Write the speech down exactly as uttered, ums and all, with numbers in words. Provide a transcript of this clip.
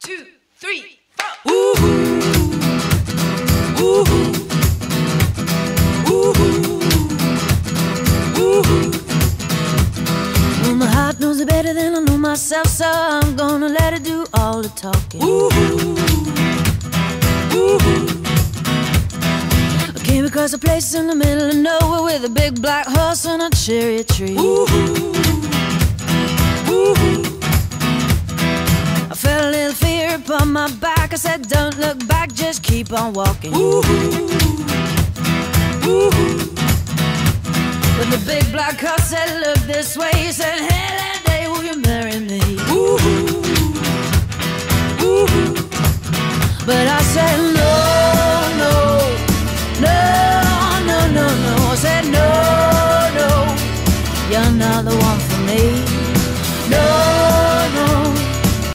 two, three, four. Ooh, ooh, ooh, ooh. Well, my heart knows it better than I know myself, so I'm gonna let it do all the talking. Ooh, ooh. I came across a place in the middle of nowhere with a big black horse and a cherry tree. Ooh, ooh. I felt a little fear upon my back. I said, don't look back, just keep on walking. Ooh, ooh. But the big black horse said, look this way. He said, hey,